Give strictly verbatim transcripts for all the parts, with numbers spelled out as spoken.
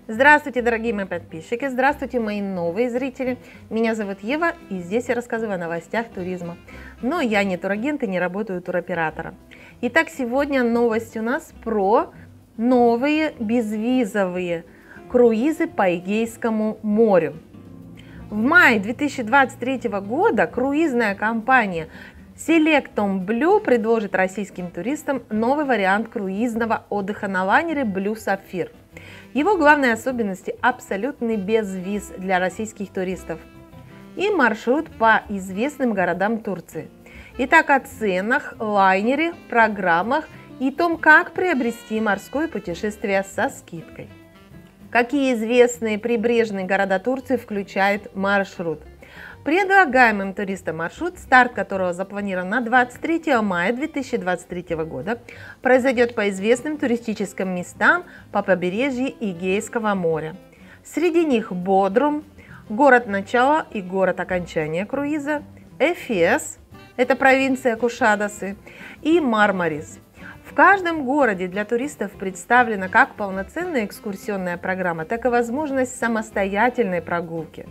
Здравствуйте, дорогие мои подписчики, здравствуйте, мои новые зрители. Меня зовут Ева, и здесь я рассказываю о новостях туризма. Но я не турагент и не работаю туроператором. Итак, сегодня новость у нас про новые безвизовые круизы по Эгейскому морю. В мае две тысячи двадцать третьего года круизная компания Selectom Blue предложит российским туристам новый вариант круизного отдыха на лайнере Blue Sapphire. Его главные особенности – абсолютный безвиз для российских туристов и маршрут по известным городам Турции. Итак, о ценах, лайнере, программах и том, как приобрести морское путешествие со скидкой. Какие известные прибрежные города Турции включает маршрут? Предлагаемым туристам маршрут, старт которого запланирован на двадцать третьего мая две тысячи двадцать третьего года, произойдет по известным туристическим местам по побережью Эгейского моря. Среди них Бодрум, город начала и город окончания круиза, Эфес, это провинция Кушадасы, и Мармарис. В каждом городе для туристов представлена как полноценная экскурсионная программа, так и возможность самостоятельной прогулки.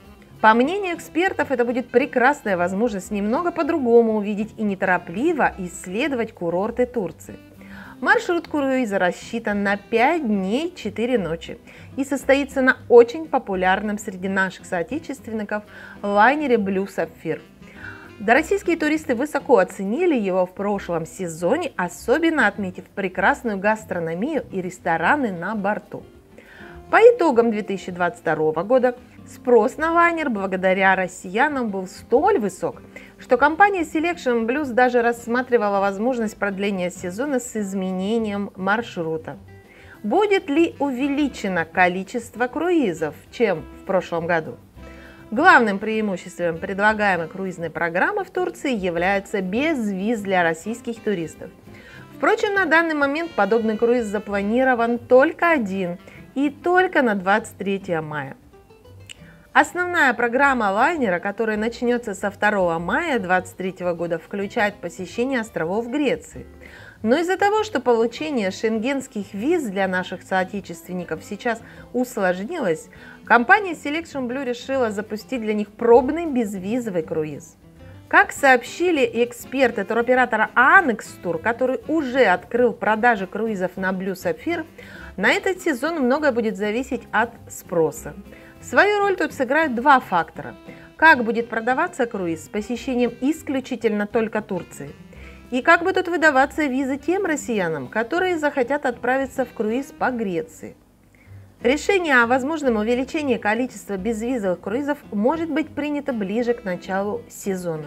По мнению экспертов, это будет прекрасная возможность немного по-другому увидеть и неторопливо исследовать курорты Турции. Маршрут круиза рассчитан на пять дней четыре ночи и состоится на очень популярном среди наших соотечественников лайнере Blue Sapphire. Да, российские туристы высоко оценили его в прошлом сезоне, особенно отметив прекрасную гастрономию и рестораны на борту. По итогам две тысячи двадцать второго года спрос на лайнер благодаря россиянам был столь высок, что компания Selection Blue даже рассматривала возможность продления сезона с изменением маршрута. Будет ли увеличено количество круизов, чем в прошлом году? Главным преимуществом предлагаемой круизной программы в Турции является безвиз для российских туристов. Впрочем, на данный момент подобный круиз запланирован только один и только на двадцать третье мая. Основная программа лайнера, которая начнется со второго мая две тысячи двадцать третьего года, включает посещение островов Греции. Но из-за того, что получение шенгенских виз для наших соотечественников сейчас усложнилось, компания Selection Blue решила запустить для них пробный безвизовый круиз. Как сообщили эксперты туроператора Annex Tour, который уже открыл продажи круизов на Blue Sapphire, на этот сезон многое будет зависеть от спроса. Свою роль тут сыграют два фактора. Как будет продаваться круиз с посещением исключительно только Турции? И как будут выдаваться визы тем россиянам, которые захотят отправиться в круиз по Греции? Решение о возможном увеличении количества безвизовых круизов может быть принято ближе к началу сезона.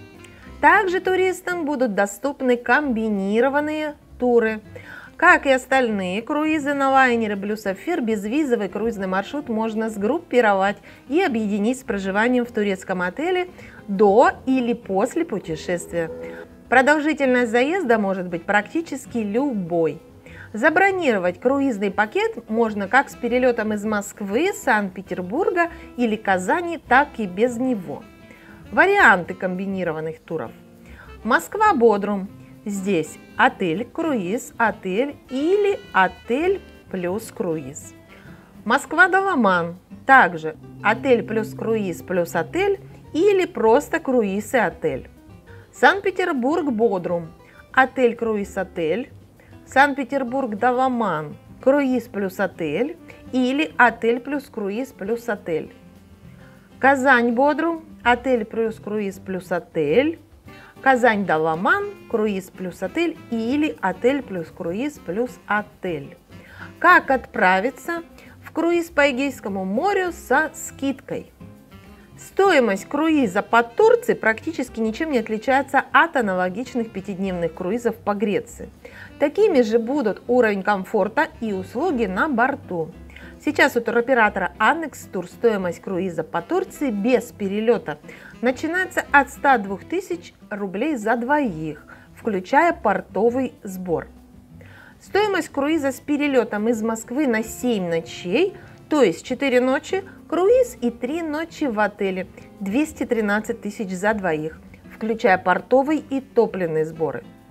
Также туристам будут доступны комбинированные туры. Как и остальные круизы на лайнере Blue Sapphire, безвизовый круизный маршрут можно сгруппировать и объединить с проживанием в турецком отеле до или после путешествия. Продолжительность заезда может быть практически любой. Забронировать круизный пакет можно как с перелетом из Москвы, Санкт-Петербурга или Казани, так и без него. Варианты комбинированных туров. Москва-Бодрум. Здесь отель, круиз, отель или отель плюс круиз. Москва-Даламан. Также отель плюс круиз плюс отель или просто круиз и отель. Санкт-Петербург-Бодрум. Отель, круиз, отель. Санкт-Петербург-Даламан. Круиз плюс отель или отель плюс круиз плюс отель. Казань-Бодрум. Отель плюс круиз плюс отель. Казань-Даламан, круиз плюс отель или отель плюс круиз плюс отель. Как отправиться в круиз по Эгейскому морю со скидкой? Стоимость круиза по Турции практически ничем не отличается от аналогичных пятидневных круизов по Греции. Такими же будут уровень комфорта и услуги на борту. Сейчас у туроператора Annex Tour стоимость круиза по Турции без перелета начинается от ста двух тысяч рублей за двоих, включая портовый сбор. Стоимость круиза с перелетом из Москвы на семь ночей, то есть четыре ночи, круиз и три ночи в отеле, двести тринадцать тысяч за двоих, включая портовый и топливные сборы.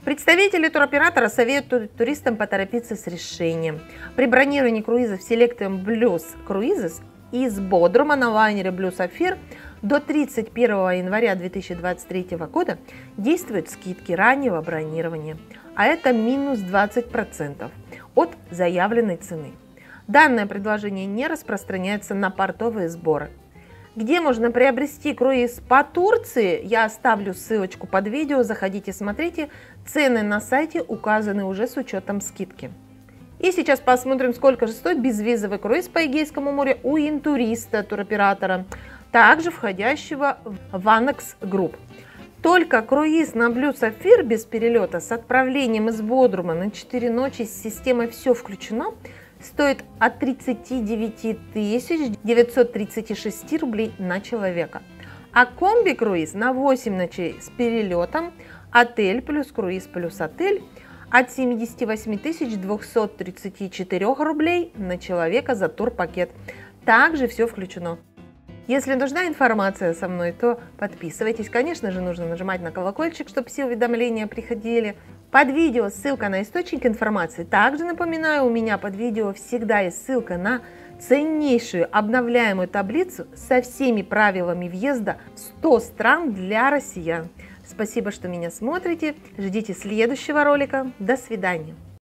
Представители туроператора советуют туристам поторопиться с решением. При бронировании круизов Selectum Blues Cruises из Бодрума на лайнере Blue Sapphire до тридцать первого января две тысячи двадцать третьего года действуют скидки раннего бронирования, а это минус двадцать процентов от заявленной цены. Данное предложение не распространяется на портовые сборы. Где можно приобрести круиз по Турции, я оставлю ссылочку под видео, заходите, смотрите. Цены на сайте указаны уже с учетом скидки. И сейчас посмотрим, сколько же стоит безвизовый круиз по Эгейскому морю у интуриста туроператора, также входящего в Annex Group. Только круиз на Blue Sapphire без перелета с отправлением из Бодрума на четыре ночи с системой «Все включено» стоит от тридцати девяти тысяч девятисот тридцати шести рублей на человека. А комби-круиз на восемь ночей с перелетом, отель плюс круиз плюс отель от семидесяти восьми тысяч двухсот тридцати четырёх рублей на человека за турпакет. Также все включено. Если нужна информация со мной, то подписывайтесь. Конечно же, нужно нажимать на колокольчик, чтобы все уведомления приходили. Под видео ссылка на источник информации. Также напоминаю, у меня под видео всегда есть ссылка на ценнейшую обновляемую таблицу со всеми правилами въезда в сто стран для россиян. Спасибо, что меня смотрите. Ждите следующего ролика. До свидания.